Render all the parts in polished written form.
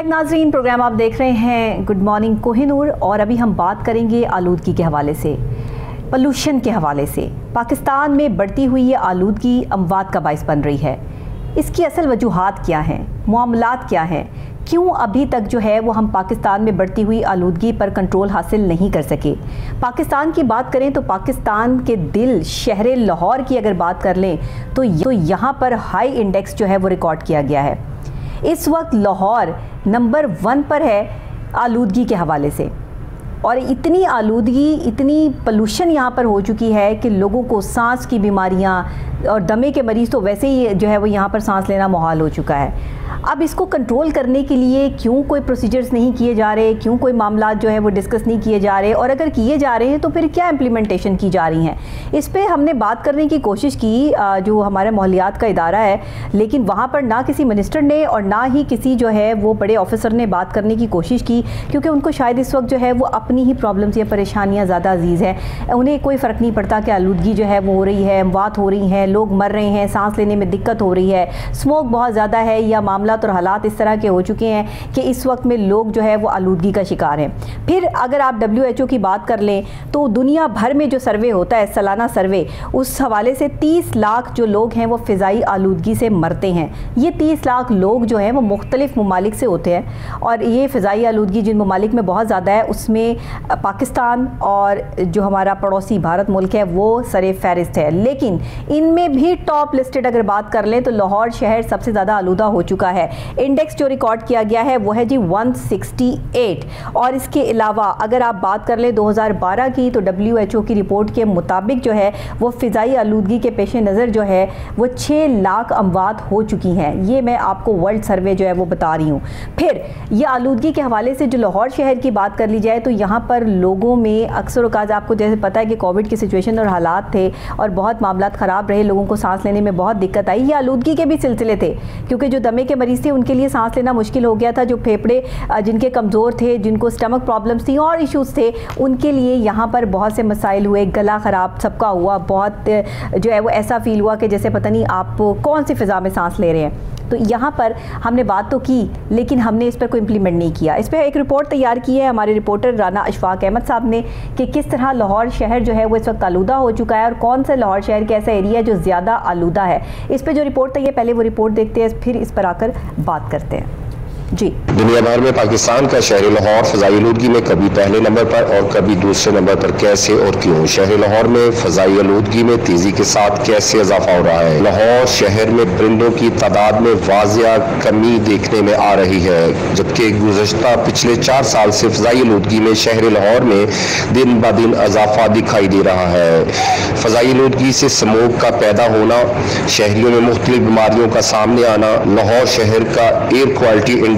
अस्सलाम नाज़रीन, प्रोग्राम आप देख रहे हैं गुड मॉर्निंग कोहिनूर। और अभी हम बात करेंगे आलूदगी के हवाले से, पोल्यूशन के हवाले से। पाकिस्तान में बढ़ती हुई ये आलूदगी अमवात का बाइस बन रही है। इसकी असल वजूहात क्या हैं, मामलात क्या हैं, क्यों अभी तक जो है वो हम पाकिस्तान में बढ़ती हुई आलूदगी पर कंट्रोल हासिल नहीं कर सके। पाकिस्तान की बात करें तो पाकिस्तान के दिल शहर लाहौर की अगर बात कर लें तो यहाँ पर हाई इंडेक्स जो है वो रिकॉर्ड किया गया है। इस वक्त लाहौर नंबर 1 पर है आलूदगी के हवाले से। और इतनी आलूदगी, इतनी पोल्यूशन यहाँ पर हो चुकी है कि लोगों को सांस की बीमारियाँ और दमे के मरीज़ तो वैसे ही जो है वो यहाँ पर सांस लेना मुहाल हो चुका है। अब इसको कंट्रोल करने के लिए क्यों कोई प्रोसीजर्स नहीं किए जा रहे, क्यों कोई मामला जो है वो डिस्कस नहीं किए जा रहे, और अगर किए जा रहे हैं तो फिर क्या इम्प्लीमेंटेशन की जा रही हैं। इस पे हमने बात करने की कोशिश की जो हमारे माहौलियात का इदारा है, लेकिन वहाँ पर ना किसी मिनिस्टर ने और ना ही किसी जो है वो बड़े ऑफिसर ने बात करने की कोशिश की, क्योंकि उनको शायद इस वक्त जो है वो अपनी ही प्रॉब्लम्स या परेशानियाँ ज़्यादा अजीज़ हैं। उन्हें कोई फ़र्क नहीं पड़ता कि आलूदगी जो है वो हो रही है, अमवात हो रही हैं, लोग मर रहे हैं, सांस लेने में दिक्कत हो रही है, स्मोक बहुत ज़्यादा है, या मामला और हालात इस तरह के हो चुके हैं कि इस वक्त में लोग जो है वो आलूदगी का शिकार हैं। फिर अगर आप WHO की बात कर लें तो दुनिया भर में जो सर्वे होता है, सालाना सर्वे, उस हवाले से 30 लाख जो लोग हैं वो फ़िज़ाई आलूदगी से मरते हैं। ये 30 लाख लोग जो हैं वो मुख्तलिफ़ ममालिक से होते हैं, और ये फ़िज़ाई आलूदगी जिन ममालिक में बहुत ज़्यादा है उसमें पाकिस्तान और जो हमारा पड़ोसी भारत मुल्क है वो सरे फहरिस्त है। लेकिन इनमें भी टॉप लिस्टेड अगर बात कर लें तो लाहौर शहर सबसे ज़्यादा आलूदा हो चुका है। इंडेक्स जो रिकॉर्ड किया गया है वो है जी 168। और इसके अलावा अगर आप बात कर लें 2012 की तो WHO की रिपोर्ट के मुताबिक जो है वो फ़िज़ाई आलूदगी के पेश नज़र जो है वो 6 लाख अमवात हो चुकी हैं। ये मैं आपको वर्ल्ड सर्वे जो है वो बता रही हूँ। फिर ये आलूदगी के हवाले से जो लाहौर शहर की बात कर ली जाए तो यहाँ पर लोगों में अक्सर औकात आपको जैसे पता है कि कोविड की सिचुएशन और हालात थे और बहुत मामलात ख़राब रहे, लोगों को सांस लेने में बहुत दिक्कत आई। ये आलूदगी के भी सिलसिले थे, क्योंकि जो दमे के मरीज़ थे उनके लिए सांस लेना मुश्किल हो गया था, जो फेफड़े जिनके कमज़ोर थे, जिनको स्टमक प्रॉब्लम्स थी और इश्यूज़ थे, उनके लिए यहाँ पर बहुत से मसाइल हुए, गला ख़राब सबका हुआ, बहुत जो है वो ऐसा फ़ील हुआ कि जैसे पता नहीं आप कौन सी फ़िज़ा में सांस ले रहे हैं। तो यहाँ पर हमने बात तो की लेकिन हमने इस पर कोई इम्प्लीमेंट नहीं किया। इस पर एक रिपोर्ट तैयार की है हमारे रिपोर्टर राना अशफाक अहमद साहब ने कि किस तरह लाहौर शहर जो है वो इस वक्त आलूदा हो चुका है और कौन सा लाहौर शहर के ऐसा एरिया है जो ज़्यादा आलूदा है। इस पर जो रिपोर्ट तैयार, पहले वो रिपोर्ट देखते हैं, फिर इस पर आकर बात करते हैं। जी, दुनिया भर में पाकिस्तान का शहर लाहौर फ़ज़ाई आलूदगी में कभी पहले नंबर पर और कभी दूसरे नंबर पर कैसे और क्यों? शहर लाहौर में फ़ज़ाई आलूदगी में तेज़ी के साथ कैसे इजाफा हो रहा है? लाहौर शहर में परिंदों की तादाद में वाज़िया कमी देखने में आ रही है, जबकि गुज़श्ता पिछले 4 साल से फ़ज़ाई आलूदगी में शहर लाहौर में दिन ब दिन इजाफा दिखाई ददे रहा है। फ़ज़ाई आलूदगी से स्मोक का पैदा होना, शहरियों में मुख्तलिफ बीमारियों का सामने आना। लाहौर शहर का एयर क्वालिटी इंडेक्स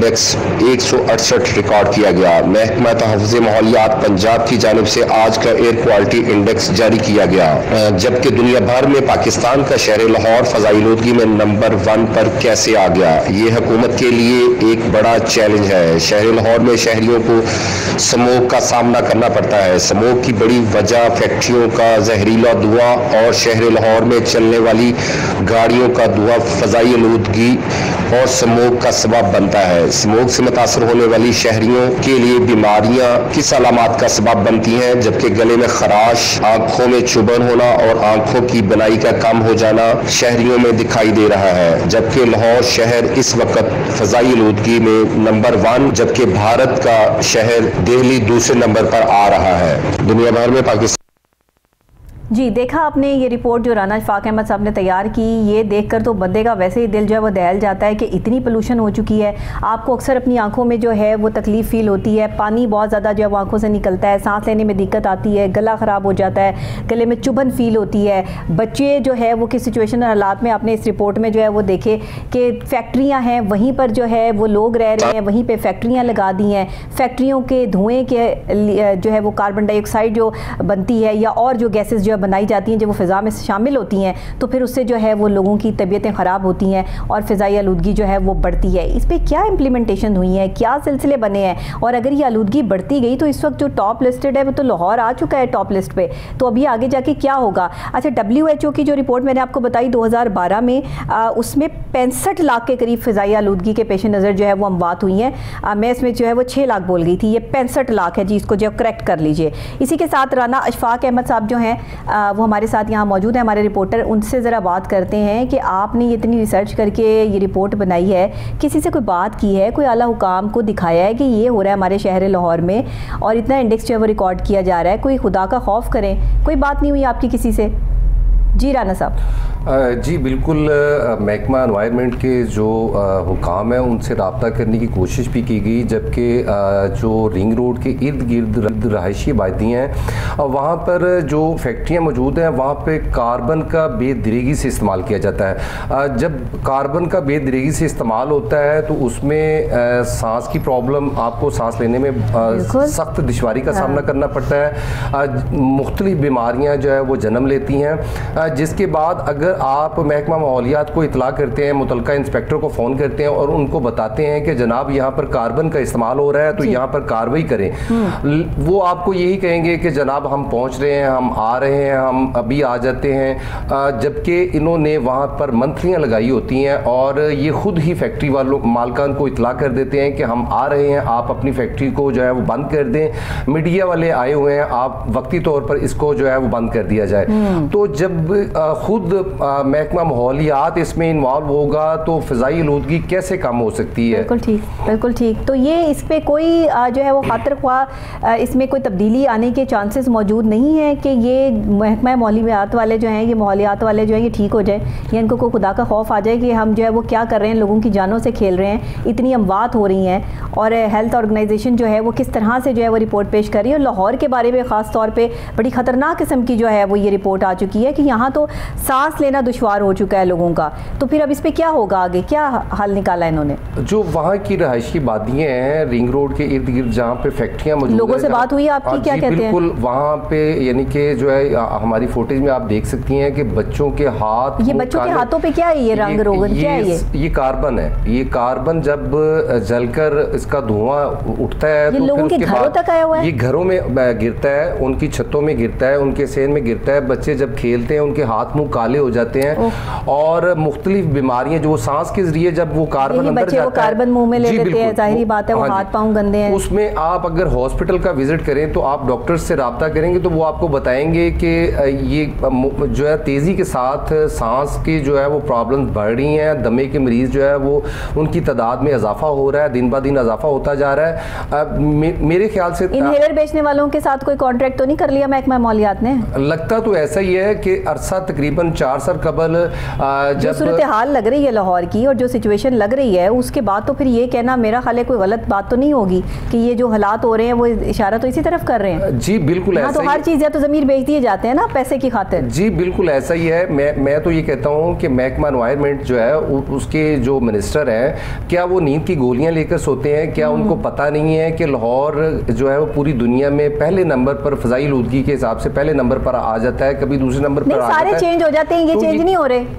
168 रिकॉर्ड किया गया। महकमा तहफ़्फ़ुज़ माहौलियात पंजाब की जानिब से आज का एयर क्वालिटी इंडेक्स जारी किया गया, जबकि दुनिया भर में पाकिस्तान का शहर लाहौर फ़ज़ाई आलूदगी में नंबर 1 पर कैसे आ गया? ये हुकूमत के लिए एक बड़ा चैलेंज है। शहर लाहौर में शहरियों को स्मोक का सामना करना पड़ता है। स्मोक की बड़ी वजह फैक्ट्रियों का जहरीला धुआं और शहर लाहौर में चलने वाली गाड़ियों का धुआं फ़ज़ाई आलूदगी और स्मोक का सबब बनता है। स्मोक से मुतासर होने वाली शहरियों के लिए बीमारियां किस अलामात का सबब बनती हैं? जबकि गले में खराश, आंखों में चुभन होना और आंखों की बनाई का कम हो जाना शहरियों में दिखाई दे रहा है। जबकि लाहौर शहर इस वक्त फ़ज़ाई आलूदगी में नंबर 1, जबकि भारत का शहर दिल्ली दूसरे नंबर पर आ रहा है। दुनिया भर में पाकिस्तान जी, देखा आपने ये रिपोर्ट जो राना अशफाक अहमद साहब ने तैयार की। ये देखकर तो बंदे का वैसे ही दिल जो है वो दहल जाता है कि इतनी पोल्यूशन हो चुकी है। आपको अक्सर अपनी आंखों में जो है वो तकलीफ़ फ़ील होती है, पानी बहुत ज़्यादा जो है वो आंखों से निकलता है, सांस लेने में दिक्कत आती है, गला ख़राब हो जाता है, गले में चुभन फ़ील होती है। बच्चे जो है वो किस सिचुएशन और हालात में आपने इस रिपोर्ट में जो है वो देखे कि फैक्ट्रियाँ हैं, वहीं पर जो है वो लोग रह रहे हैं, वहीं पर फैक्ट्रियाँ लगा दी हैं। फैक्ट्रियों के धुएँ के जो है वो कार्बन डाइऑक्साइड जो बनती है या और जो गैसेज जो बनाई जाती हैं, जब वो फ़िज़ा में शामिल होती हैं तो फिर उससे जो है वो लोगों की तबीयतें ख़राब होती हैं और फ़िज़ाई आलूदगी जो है वो बढ़ती है। इस पर क्या इम्प्लीमेंटेशन हुई है, क्या सिलसिले बने हैं? और अगर ये आलूदगी बढ़ती गई तो इस वक्त जो टॉप लिस्टेड है वो तो लाहौर आ चुका है टॉप लिस्ट पे, तो अभी आगे जाके क्या होगा? अच्छा, WHO की जो रिपोर्ट मैंने आपको बताई 2012 में, उसमें 65 लाख के करीब फ़िज़ाई आलूदगी के पेश नज़र जो है वो अमवात हुई हैं। मैं इसमें जो है वो 6 लाख बोल गई थी, ये 65 लाख है जी, इसको जो करेक्ट कर लीजिए। इसी के साथ राना अशफाक अहमद साहब जो हैं वो हमारे साथ यहाँ मौजूद हैं, हमारे रिपोर्टर। उनसे ज़रा बात करते हैं कि आपने ये इतनी रिसर्च करके ये रिपोर्ट बनाई है, किसी से कोई बात की है, कोई आला हुकाम को दिखाया है कि ये हो रहा है हमारे शहर लाहौर में और इतना इंडेक्स जो है वो रिकॉर्ड किया जा रहा है? कोई खुदा का खौफ करें, कोई बात नहीं हुई आपकी किसी से? जी राना साहब। जी बिल्कुल, महकमा एनवायरनमेंट के जो हुकाम है उनसे रब्ता करने की कोशिश भी की गई, जबकि जो रिंग रोड के इर्द गिर्द रहायशी आबादी हैं वहाँ पर जो फैक्ट्रियाँ मौजूद हैं वहाँ पे कार्बन का बेदरेगी से इस्तेमाल किया जाता है। जब कार्बन का बेदरेगी से इस्तेमाल होता है तो उसमें सांस की प्रॉब्लम, आपको सांस लेने में सख्त दुश्वारी का सामना करना पड़ता है, मुख्तलिफ बीमारियाँ जो है वो जन्म लेती हैं, जिसके बाद अगर आप महकमा माहौलियात को इतला करते हैं, मुतलका इंस्पेक्टर को फ़ोन करते हैं और उनको बताते हैं कि जनाब यहाँ पर कार्बन का इस्तेमाल हो रहा है तो यहाँ पर कार्रवाई करें, वो आपको यही कहेंगे कि जनाब हम पहुँच रहे हैं, हम आ रहे हैं, हम अभी आ जाते हैं, जबकि इन्होंने वहाँ पर मंथलियाँ लगाई होती हैं और ये खुद ही फैक्ट्री वालों मालकान को इतला कर देते हैं कि हम आ रहे हैं, आप अपनी फैक्ट्री को जो है वो बंद कर दें, मीडिया वाले आए हुए हैं, आप वक्ती तौर पर इसको जो है वो बंद कर दिया जाए। तो जब खुद महकमा माहौलियात इसमें इन्वॉल्व होगा तो फ़िज़ाई आलूदगी कैसे कम हो सकती है? बिल्कुल ठीक, बिल्कुल ठीक। तो ये इस पे कोई जो है वो खातिर ख्वाह इसमें कोई तब्दीली आने के चांसेस मौजूद नहीं है कि ये महकमा माहौलियात वाले जो हैं, ये माहौलियात वाले जो हैं ये ठीक हो जाए, या इनको कोई खुदा का खौफ आ जाए कि हम जो है वो क्या कर रहे हैं, लोगों की जानों से खेल रहे हैं, इतनी अमवात हो रही हैं। और हेल्थ ऑर्गेनाइजेशन जो है वो किस तरह से जो है वो रिपोर्ट पेश कर रही है, और लाहौर के बारे में ख़ास तौर पर बड़ी ख़तरनाक किस्म की जो है वो ये रिपोर्ट आ चुकी है कि यहाँ तो सांस लेना दुश्वार हो चुका है लोगों का। तो फिर अब इस पे क्या होगा आगे, क्या हल निकाला इन्होंने? जो वहाँ की रहायशी वादियाँ हैं रिंग रोड के इर्द गिर्द जहाँ पे फैक्ट्रियाँ मौजूद, लोगों से बात हुई आपकी, क्या कहते हैं? बिल्कुल, वहाँ पे यानी कि जो है हमारी फुटेज में आप देख सकती हैं कि बच्चों के हाथ, ये बच्चों के हाथों पे क्या है, ये रंग रोगन क्या है? ये कार्बन है। ये कार्बन जब जलकर इसका धुआं उठता है ये तो लोगों के घरों तक आया हुआ है, ये घरों में गिरता है, उनकी छतों में गिरता है, उनके सेहन में गिरता है। बच्चे जब खेलते हैं उनके हाथ मुंह काले हो जाते हैं और मुख्तलिफ बीमारियां जो सांस के जरिए जब वो कार्बन अंदर जाता है, कार्बन मुंह में ले लेते हैं, जाहिर बात है वो हाथ पांव गंदे हैं। उसमें आप अगर हॉस्पिटल का विजिट करें तो आप डॉक्टर से रब्ता करेंगे तो वो आपको बताएंगे कि ये जो है तेजी के साथ सांस की जो है वो प्रॉब्लम बढ़ रही हैं, दमे के मरीज जो है वो उनकी तादाद में इजाफा हो रहा है, दिन ब दिन इजाफा होता जा रहा है। मेरे ख्याल से इनहेलर बेचने वालों के साथ कोई कॉन्ट्रैक्ट तो नहीं कर लिया महकमा माहौलियात ने? लगता तो ऐसा ही है कि अरसा तकरीबन 4 साल कबल जो सूरत हाल लग रही है लाहौर की और जो सिचुएशन लग रही है उसके बाद तो फिर ये कहना मेरा ख्याल है कोई गलत बात तो नहीं होगी कि ये जो हालात हो रहे हैं वो इशारा तो इसी तरफ कर रहे हैं। जी बिल्कुल ऐसा तो हर चीज़ है तो ज़मीर बेच दिए जाते हैं ना पैसे की खातिर। जी बिल्कुल ऐसा ही है। मैं तो ये कहता हूँ कि महकमा एनवायरनमेंट जो है उसके जो मिनिस्टर हैं, क्या वो नींद की गोलियाँ लेकर सोते हैं? क्या उनको पता नहीं है कि लाहौर जो है वो पूरी दुनिया में पहले नंबर पर फ़िज़ाई आलूदगी के हिसाब से पहले नंबर पर आ जाता है, कभी दूसरे नंबर पर आ जाता है। सारे चेंज हो जाते हैं, ये चेंज नहीं हो रहे।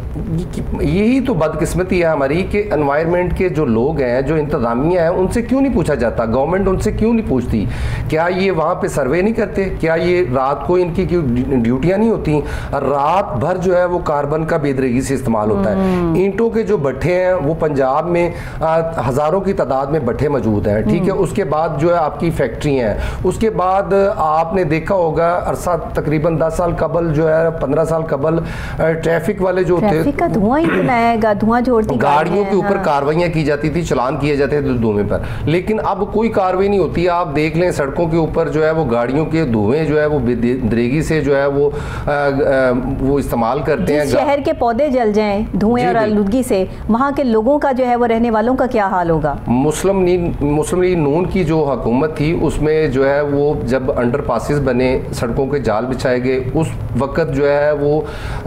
यही तो बदकिस्मती है हमारी कि एनवायरनमेंट के जो लोग हैं, जो इंतजामिया है, उनसे क्यों नहीं पूछा जाता? गवर्नमेंट उनसे क्यों नहीं पूछती? क्या ये वहाँ पे सर्वे नहीं करते? क्या ये रात को इनकी ड्यूटियाँ नहीं होती? रात भर जो है वो कार्बन का बेदरगी से इस्तेमाल होता है। ईंटों के जो भट्ठे हैं वो पंजाब में हज़ारों की तादाद में भट्ठे मौजूद हैं, ठीक है। उसके बाद जो है आपकी फैक्ट्री हैं, उसके बाद आपने देखा होगा अरसा तकरीबन 10 साल कबल जो है 15 साल कबल ट्रैफिक वाले जो थे, का धुआं ही बनाएगा, धुआं छोड़ती गाड़ियों के ऊपर कार्रवाइयां की जाती थी, चलान किए जाते थे धुएं पर, लेकिन अब कोई कार्रवाई नहीं होती। आप देख लें सड़कों के ऊपर जो है वो गाड़ियों के धुएं जो है वो बेदरेगी से जो है वो इस्तेमाल करते हैं। शहर के पौधे जल जाएं धुएं और आलूदगी से, वहाँ के लोगों का जो है वो रहने वालों का क्या हाल होगा? मुस्लिम लीग नून की जो हुकूमत थी उसमें जो है वो जब अंडर पासिस बने, सड़कों के जाल बिछाए गए, उस वक्त जो है वो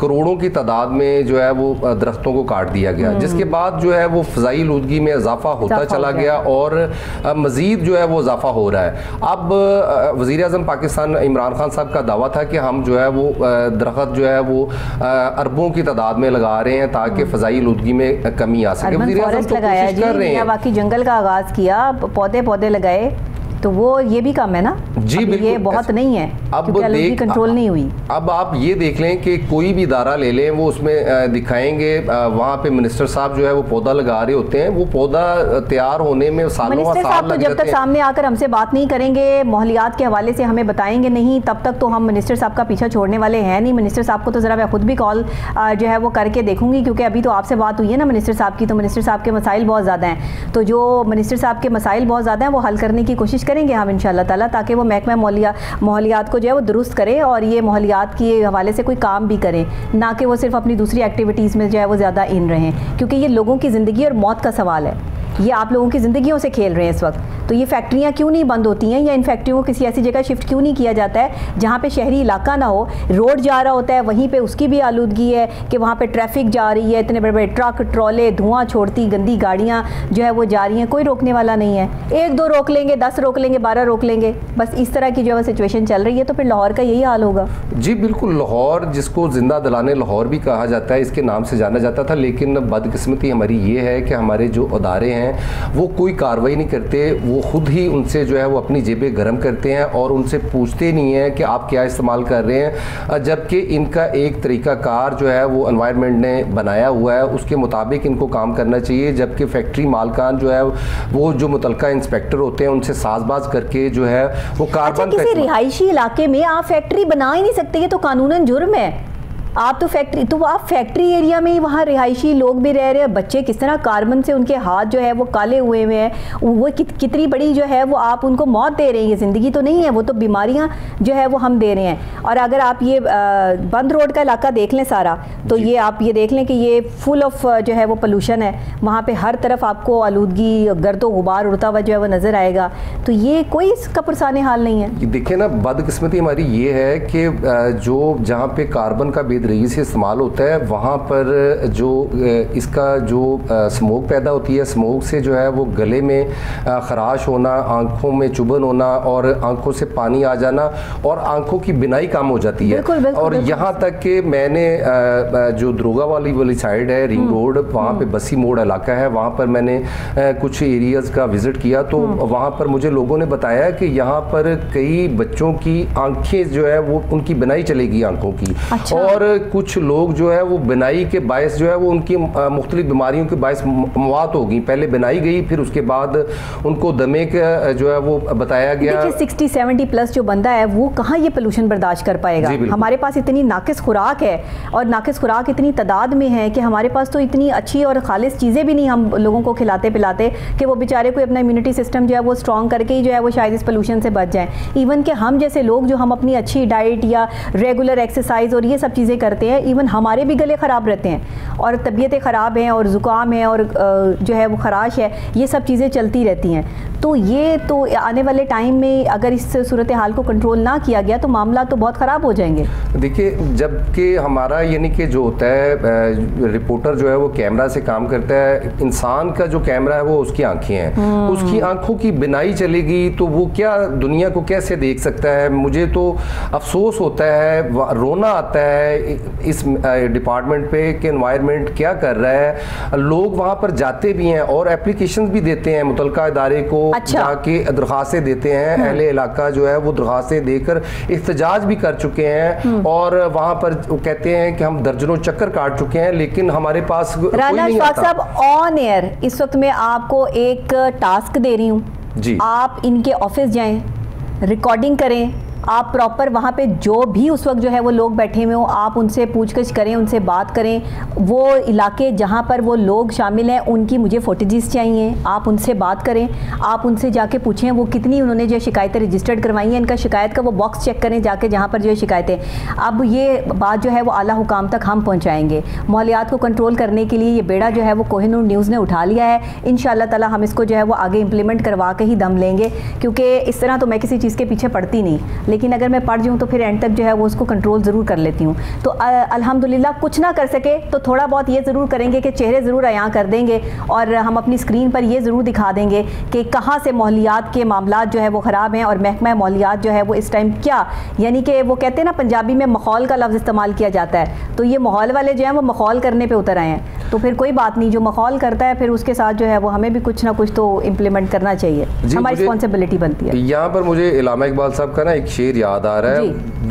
करोड़ों की तादाद में जो है वो दरख्तों को काट दिया गया, जिसके बाद जो है वो फ़ज़ाई आलूदगी में इजाफा होता चला गया और मज़ीद जो है वो इजाफा हो रहा है। अब वज़ीर आज़म पाकिस्तान इमरान खान साहब का दावा था कि हम जो है वो दरख्त जो है वो अरबों की तादाद में लगा रहे हैं ताकि फ़ज़ाई आलूदगी में कमी आ सके। वज़ीर आज़म तो कोशिश कर रहे हैं, बाकी जंगल का आगाज़ किया, पौधे लगाए, तो वो ये भी कम है ना जी, बिल्कुल। ये बहुत नहीं है, अब कंट्रोल नहीं हुई। अब आप ये देख लें कि कोई भी इदारा ले लें, वो उसमें दिखाएंगे वहाँ पे मिनिस्टर साहब जो है वो पौधा लगा रहे होते हैं, वो पौधा तैयार होने में सालों साल लग जाते हैं। जब तक सामने आकर हमसे बात नहीं करेंगे, माहौलियात के हवाले से हमें बताएंगे नहीं, तब तक तो हम मिनिस्टर साहब का पीछा छोड़ने वाले हैं नहीं। मिनिस्टर साहब को तो ज़रा मैं खुद भी कॉल जो है वो करके देखूंगी, क्योंकि अभी तो आपसे बात हुई है ना मिनिस्टर साहब की, तो मिनिस्टर साहब के मसाइल बहुत ज़्यादा हैं, तो जो मिनिस्टर साहब के मसाइल बहुत ज़्यादा हैं वो हल करने की कोशिश करेंगे हम इंशाअल्लाह ताला, ताकि वो महकमा माहौलियात को जो है वो दुरुस्त करें और ये माहौलियात के हवाले से कोई काम भी करें, ना कि वो सिर्फ अपनी दूसरी एक्टिविटीज़ में जो है वो ज़्यादा इन रहें, क्योंकि ये लोगों की ज़िंदगी और मौत का सवाल है। ये आप लोगों की ज़िंदगियों से खेल रहे हैं इस वक्त। तो ये फैक्ट्रियाँ क्यों नहीं बंद होती हैं, या इन फैक्ट्रियों को किसी ऐसी जगह शिफ्ट क्यों नहीं किया जाता है जहाँ पे शहरी इलाका ना हो, रोड जा रहा होता है वहीं पे उसकी भी आलूदगी है कि वहाँ पे ट्रैफिक जा रही है, इतने बड़े बड़े ट्रक ट्रॉले धुआं छोड़ती गंदी गाड़ियाँ जो है वो जा रही हैं, कोई रोकने वाला नहीं है। 1-2 रोक लेंगे, 10 रोक लेंगे, 12 रोक लेंगे, बस इस तरह की जो है सिचुएशन चल रही है। तो फिर लाहौर का यही हाल होगा। जी बिल्कुल, लाहौर जिसको जिंदा दिलाने लाहौर भी कहा जाता है, इसके नाम से जाना जाता था, लेकिन बदकिस्मती हमारी ये है कि हमारे जो अदारे हैं वो कोई कार्रवाई नहीं करते, वो खुद ही उनसे जो है वो अपनी जेबें गर्म करते हैं और उनसे पूछते नहीं हैं कि आप क्या इस्तेमाल कर रहे हैं, जबकि इनका एक तरीक़ाकार जो है वो एनवायरनमेंट ने बनाया हुआ है, उसके मुताबिक इनको काम करना चाहिए। जबकि फैक्ट्री मालिकान जो है वो जो मुतलका इंस्पेक्टर होते हैं उनसे साजबाज करके जो है वो कार्बन किसी रिहायशी इलाके में आप फैक्ट्री बना ही नहीं सकते, ये तो कानूनन जुर्म है। आप फैक्ट्री एरिया में ही वहाँ रिहायशी लोग भी रह रहे हैं, बच्चे किस तरह कार्बन से उनके हाथ जो है वो काले हुए हुए हैं, वो कितनी बड़ी जो है वो आप उनको मौत दे रहे हैं, ये ज़िंदगी तो नहीं है, वो तो बीमारियाँ जो है वो हम दे रहे हैं। और अगर आप ये बंद रोड का इलाका देख लें सारा, तो ये आप ये देख लें कि ये फुल ऑफ जो है वो पोल्यूशन है, वहाँ पर हर तरफ आपको आलूदगी गर्दो गुबार उड़ता हुआ जो है वो नज़र आएगा। तो ये कोई इसका पुरसाने हाल नहीं है। देखिए ना, बदकिस्मती हमारी ये है कि जो जहाँ पे कार्बन का रही से इस्तेमाल होता है, वहाँ पर जो इसका जो स्मोक पैदा होती है, स्मोक से जो है वो गले में खराश होना, आंखों में चुभन होना और आंखों से पानी आ जाना और आंखों की बिनाई कम हो जाती है। बिल्कुल, बिल्कुल, और यहाँ तक कि मैंने जो दरोगा वाली साइड है, रिंग रोड, वहाँ पे बसी मोड़ इलाका है, वहाँ पर मैंने कुछ एरियाज़ का विज़िट किया, तो वहाँ पर मुझे लोगों ने बताया कि यहाँ पर कई बच्चों की आंखें जो है वो उनकी बिनाई चलेगी आंखों की। अच्छा। और कुछ लोग जो है वो बिनाई के बायस जो है वो उनकी मुख्तलिफ बीमारियों के बायस मौत हो गई। पहले बिनाई गई, फिर उसके बाद उनको दमे का जो है वो बताया गया। 60-70 प्लस जो बंदा है वो कहाँ ये पोल्यूशन बर्दाश्त कर पाएगा। हमारे पास इतनी नाकिस खुराक है और नाकिस खुराक इतनी तादाद में है कि हमारे पास तो इतनी अच्छी और खालिस चीज़ें भी नहीं हम लोगों को खिलाते पिलाते कि वो बेचारे कोई अपना इम्यूनिटी सिस्टम जो है वो स्ट्रॉन्ग करके ही जो है वो शायद इस पोल्यूशन से बच जाएँ। इवन कि हम जैसे लोग जो हम अपनी अच्छी डाइट या रेगुलर एक्सरसाइज और ये सब चीज़ें करते हैं, इवन हमारे भी गले ख़राब रहते हैं और तबीयतें ख़राब हैं और ज़ुकाम है और जो है वो खराश है, ये सब चीज़ें चलती रहती हैं। तो ये तो आने वाले टाइम में अगर इस सूरत हाल को कंट्रोल ना किया गया तो मामला तो बहुत ख़राब हो जाएंगे। देखिए, जबकि हमारा यानी कि जो होता है रिपोर्टर जो है वो कैमरा से काम करता है, इंसान का जो कैमरा है वो उसकी आंखें हैं, उसकी आंखों की बिनाई चलेगी तो वो क्या दुनिया को कैसे देख सकता है। मुझे तो अफसोस होता है, रोना आता है इस डिपार्टमेंट पे कि एनवायरनमेंट क्या कर रहा है। लोग वहाँ पर जाते भी हैं और एप्लीकेशन भी देते हैं मुतलका इदारे को, जाके दरख्वास्तें देते हैं। अहले इलाका जो है वो दरख्वास्तें देकर इख्तिजाज भी कर चुके हैं और वहाँ पर कहते हैं कि हम दर्जनों चक्कर काट चुके हैं, लेकिन हमारे पास राना अशफाक साहब ऑन एयर इस वक्त मैं आपको एक टास्क दे रही हूँ जी, आप इनके ऑफिस जाएं, रिकॉर्डिंग करें, आप प्रॉपर वहाँ पे जो भी उस वक्त जो है वो लोग बैठे हुए हों आप उनसे पूछगछ करें, उनसे बात करें। वो इलाके जहाँ पर वो लोग शामिल हैं उनकी मुझे फोटेजेस चाहिए, आप उनसे बात करें, आप उनसे जाके पूछें वो कितनी उन्होंने जो शिकायतें रजिस्टर्ड करवाई हैं, इनका शिकायत का वो बॉक्स चेक करें जाके जहाँ पर जो है शिकायतें। अब ये बात जो है वो आला हुकाम तक हम पहुँचाएँगे। माहौलियात को कंट्रोल करने के लिए ये बेड़ा जो है वो कोहिनूर न्यूज़ ने उठा लिया है। इंशाअल्लाह ताला हम इसको जो है वो आगे इम्प्लीमेंट करवा के ही दम लेंगे, क्योंकि इस तरह तो मैं किसी चीज़ के पीछे पड़ती नहीं, लेकिन अगर मैं पढ़ जाऊँ तो फिर एंड तक जो है वो उसको कंट्रोल ज़रूर कर लेती हूँ। तो अल्हम्दुलिल्लाह कुछ ना कर सके तो थोड़ा बहुत ये ज़रूर करेंगे कि चेहरे ज़रूर अयां कर देंगे और हम अपनी स्क्रीन पर ये ज़रूर दिखा देंगे कि कहाँ से माहौलियात के मामलात जो है वो ख़राब हैं और महकमा माहौलियात जो है वो इस टाइम क्या, यानी कि वो कहते हैं ना पंजाबी में माहौल का लफ्ज़ इस्तेमाल किया जाता है, तो ये माहौल वाले जो हैं वो माहौल करने पे उतर आए हैं। तो फिर कोई बात नहीं, जो माहौल करता है फिर उसके साथ जो है वो हमें भी कुछ ना कुछ तो इम्प्लीमेंट करना चाहिए, हमारी रिस्पॉन्सिबिलिटी बनती है। यहाँ पर मुझे इलामा इकबाल साहब का ना एक शेर याद आ रहा है,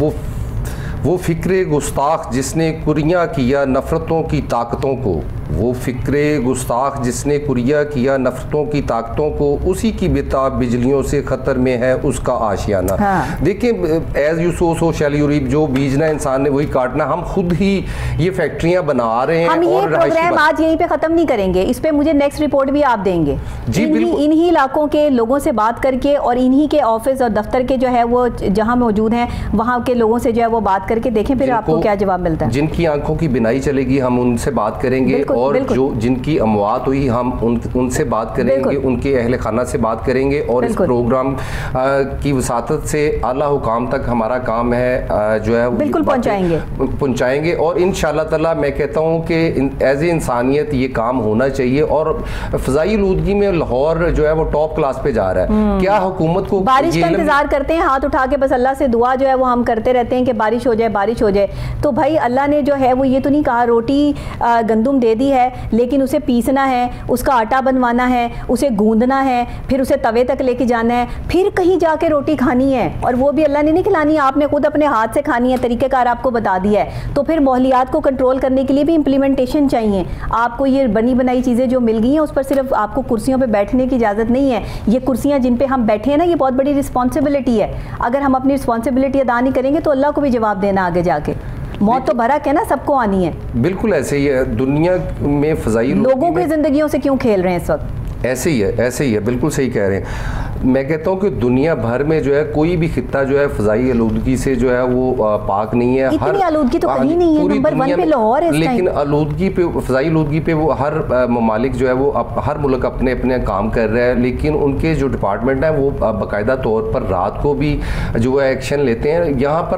वो फिक्रे गुस्ताख जिसने कुरिया किया नफ़रतों की ताकतों को, वो फिक्रे गुस्ताख जिसने कुरिया किया नफ़रतों की ताकतों को, उसी की बेताब बिजलियों से ख़तर में है उसका आशियाना। हाँ। देखिए as you sow shall you reap, जो बीजना इंसान ने वही काटना। हम खुद ही ये फैक्ट्रियां बना रहे हैं। हम ये प्रोग्राम आज यहीं पे ख़त्म नहीं करेंगे, इस पे मुझे नेक्स्ट रिपोर्ट भी आप देंगे जी। इन्हीं इलाकों के लोगों से बात करके और इन्हीं के ऑफिस और दफ्तर के जो है वो जहाँ मौजूद हैं वहाँ के लोगों से जो है वो बात करके देखें फिर आपको क्या जवाब मिलता है। जिनकी आंखों की बिनाई चलेगी हम उनसे बात करेंगे, और जो जिनकी अमवात हुई हम उनसे बात करेंगे, उनके अहले खाना से बात करेंगे, और इस प्रोग्राम की वसातत से आला हुकाम तक हमारा काम है जो है बिल्कुल पहुंचाएंगे। और इंशाअल्लाह ताला मैं कहता हूं कि एज ए इंसानियत ये काम होना चाहिए। और फ़ज़ाई आलूदगी में लाहौर जो है वो टॉप क्लास पे जा रहा है। क्या हुकूमत को बारिश का इंतजार करते हैं हाथ उठा के, बस अल्लाह से दुआ जो है वो हम करते रहते हैं कि बारिश हो जाए बारिश हो जाए। तो भाई अल्लाह ने जो है वो ये तो नहीं कहा रोटी गंदुम दे दी है, लेकिन उसे पीसना है, उसका आटा बनवाना है, उसे गूंदना है, फिर उसे तवे तक लेके जाना है, फिर कहीं जाके रोटी खानी है, और वो भी अल्लाह ने नहीं खिलानी, आपने खुद अपने हाथ से खानी है। तरीक़ेकार आपको बता दिया है। तो फिर माहौलियात को कंट्रोल करने के लिए भी इम्प्लीमेंटेशन चाहिए। आपको ये बनी बनाई चीज़ें जो मिल गई हैं उस पर सिर्फ आपको कुर्सियों पर बैठने की इजाज़त नहीं है। ये कुर्सियाँ जिन पर हम बैठे हैं ना, ये बहुत बड़ी रिस्पॉन्सिबिलिटी है। अगर हम अपनी रिस्पॉन्सिबिलिटी अदा नहीं करेंगे तो अल्लाह को भी जवाब देना आगे जाके। मौत तो भरक है ना, सबको आनी है। बिल्कुल ऐसे ही है दुनिया में। फ़ज़ाई लोगों की ज़िंदगियों से क्यों खेल रहे हैं इस वक्त? ऐसे ही है, बिल्कुल सही कह रहे हैं। मैं कहता हूँ कि दुनिया भर में जो है कोई भी खित्ता जो है फ़ज़ाई आलूदगी से जो है वो पाक नहीं है। इतनी आलूदगी तो कहीं नहीं है, नंबर 1 पे लाहौर है। लेकिन आलूदगी पे, फ़ज़ाई आलूदगी पे वो हर ममालिक जो है वो हर मुल्क अपने अपने काम कर रहा है, लेकिन उनके जो डिपार्टमेंट है वो बाकायदा तौर पर रात को भी जो है एक्शन लेते हैं। यहाँ पर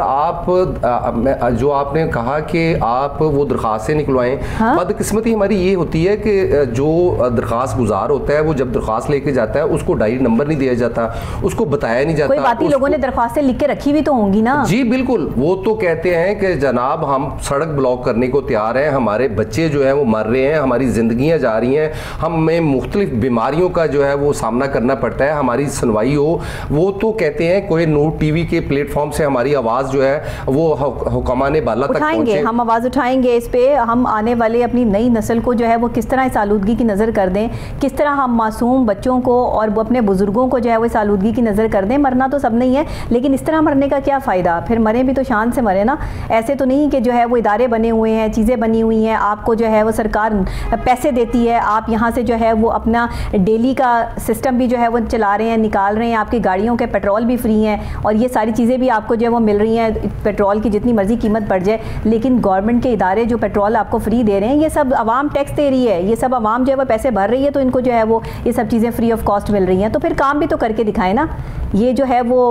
आप जो आपने कहा कि आप वो दरख्वास्तें निकलवाएं, बदकिस्मती हमारी ये होती है कि जो दरख्वास्त गुजार होता है वो जब दरख्वास्त लेके जाता है उसको डायरी नंबर नहीं दिया जाता, उसको बताया नहीं जाता। कोई बाती लोगों ने दरख्वास्तें लिख के रखी हुई तो होंगी ना। जी बिल्कुल, वो तो कहते हैं कि जनाब हम सड़क ब्लॉक करने को तैयार हैं, हमारे बच्चे जो है वो मर रहे हैं, हमारी जिंदगियां जा रही हैं, हमें मुख्तलिफ बीमारियों का जो है वो सामना करना पड़ता है, हमारी सुनवाई हो। वो तो कहते हैं कोई नूर टीवी के प्लेटफॉर्म से हमारी आवाज़ जो है वो हुक्माने बाला तक पहुंचे। हम आवाज़ उठाएंगे इस पे, हम आने वाले अपनी नई नस्ल को जो है वो किस तरह इस आलूदगी की नज़र कर दें, किस तरह हम मासूम बच्चों को और वो अपने बुजुर्गों को जो है वो इस आलूदगी की नज़र कर दें। मरना तो सब नहीं है, लेकिन इस तरह मरने का क्या फ़ायदा? फिर मरे भी तो शान से मरे ना। ऐसे तो नहीं कि जो है वो इदारे बने हुए हैं, चीज़ें बनी हुई हैं, आपको जो है वो सरकार पैसे देती है, आप यहाँ से जो है वो अपना डेली का सिस्टम भी जो है वो चला रहे हैं, निकाल रहे हैं, आपकी गाड़ियों के पेट्रोल भी फ्री हैं और ये सारी चीज़ें भी आपको जो है वो मिल रही हैं। पेट्रोल की जितनी मर्जी कीमत बढ़ जाए, लेकिन गवर्नमेंट के इदारे जो पेट्रोल आपको फ्री दे रहे हैं, ये सब आवाम टैक्स दे रही है, ये सब आवाम जो है वो पैसे भर रही है, तो इनको जो है वो ये सब चीज़ें फ्री ऑफ कॉस्ट मिल रही हैं। तो फिर काम भी तो करके दिखाएं ना। ये जो है वो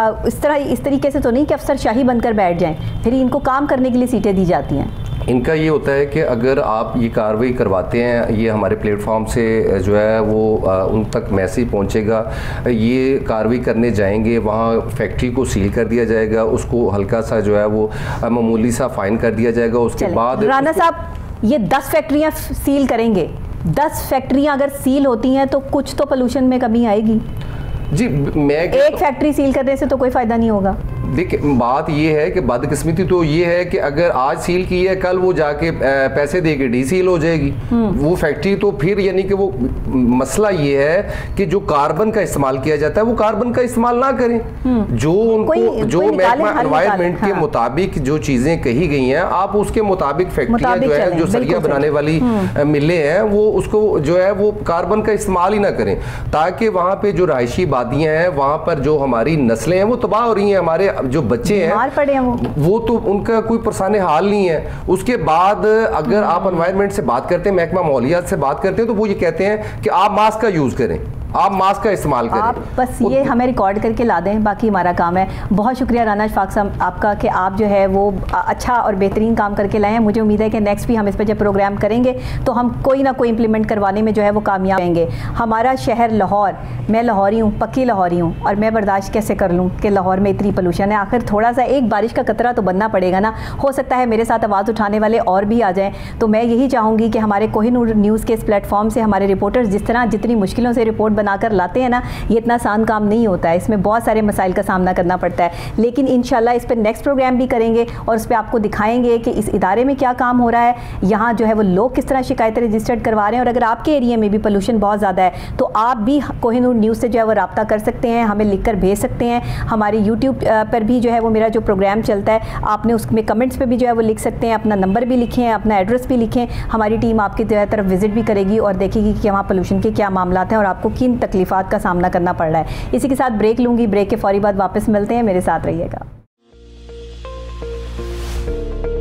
इस तरीके से तो नहीं कि अफसरशाही बनकर बैठ जाएं, फिर इनको काम करने के लिए सीटें दी जाती हैं। इनका ये होता है कि अगर आप ये कार्रवाई करवाते हैं, ये हमारे प्लेटफॉर्म से जो है वो उन तक मैसेज पहुंचेगा, ये कार्रवाई करने जाएंगे, वहाँ फैक्ट्री को सील कर दिया जाएगा, उसको हल्का सा जो है वो मामूली सा फाइन कर दिया जाएगा। उसके बाद राना साहब ये 10 फैक्ट्रियाँ सील करेंगे, 10 फैक्ट्रियाँ अगर सील होती हैं तो कुछ तो पोल्यूशन में कमी आएगी जी। मैं एक फैक्ट्री सील करने से तो कोई फायदा नहीं होगा। देखिए बात ये है कि बदकिस्मती तो ये है कि अगर आज सील की है कल वो जाके पैसे दे के डीसील हो जाएगी वो फैक्ट्री। तो फिर यानी कि वो मसला ये है कि जो कार्बन का इस्तेमाल किया जाता है वो कार्बन का इस्तेमाल ना करें। जो उनको जो महकमा एनवायरनमेंट के मुताबिक जो चीज़ें कही गई हैं आप उसके मुताबिक फैक्ट्रियाँ जो है जो सरिया बनाने वाली मिलें हैं वो उसको जो है वो कार्बन का इस्तेमाल ही ना करें, ताकि वहाँ पे जो रहायशी आबादियाँ हैं वहाँ पर जो हमारी नस्लें हैं वो तबाह हो रही हैं, हमारे जो बच्चे हैं पड़े हैं वो तो उनका कोई परेशानी हाल नहीं है। उसके बाद अगर आप एनवायरनमेंट से बात करते हैं, महकमा माहौलियात से बात करते हैं, तो वो ये कहते हैं कि आप मास्क का यूज़ करें। आप मास्क का इस्तेमाल करें। आप बस ये हमें रिकॉर्ड करके ला दें, बाकी हमारा काम है। बहुत शुक्रिया राना अशफाक साहब आपका कि आप जो है वो अच्छा और बेहतरीन काम करके लाए हैं। मुझे उम्मीद है कि नेक्स्ट भी हम इस पर जब प्रोग्राम करेंगे तो हम कोई ना कोई इंप्लीमेंट करवाने में जो है वो कामयाब रहेंगे। हमारा शहर लाहौर, मैं लाहौरी हूँ, पक्की लाहौरी हूँ, और मैं बर्दाश्त कैसे कर लूँ कि लाहौर में इतनी पोल्यूशन है। आखिर थोड़ा सा एक बारिश का कतरा तो बनना पड़ेगा ना। हो सकता है मेरे साथ आवाज़ उठाने वाले और भी आ जाएं, तो मैं यही चाहूँगी कि हमारे कोहिनूर न्यूज़ के इस प्लेटफॉर्म से हमारे रिपोर्टर्स जिस तरह जितनी मुश्किलों से रिपोर्ट बनाकर लाते हैं ना, ये इतना आसान काम नहीं होता है, इसमें बहुत सारे मसाइल का सामना करना पड़ता है। लेकिन इंशाल्लाह इस पर नेक्स्ट प्रोग्राम भी करेंगे और उस पर आपको दिखाएंगे कि इस इदारे में क्या काम हो रहा है, यहाँ जो है वो लोग किस तरह शिकायतें रजिस्टर्ड करवा रहे हैं। और अगर आपके एरिया में भी पोल्यूशन बहुत ज़्यादा है तो आप भी कोहिनूर न्यूज़ से जो है वो रब्ता कर सकते हैं, हमें लिख कर भेज सकते हैं। हमारे यूट्यूब पर भी जो है वो मेरा जो प्रोग्राम चलता है, आपने उसमें कमेंट्स पर भी जो है वो लिख सकते हैं, अपना नंबर भी लिखें, अपना एड्रेस भी लिखें। हमारी टीम आपकी तरफ विजिट भी करेगी और देखेगी कि वहाँ पोल्यूशन के क्या मामला हैं और आपको किन तकलीफ़ात का सामना करना पड़ रहा है। इसी के साथ ब्रेक लूँगी, ब्रेक के फौरी बाद वापस मिलते हैं, मेरे साथ रहिएगा।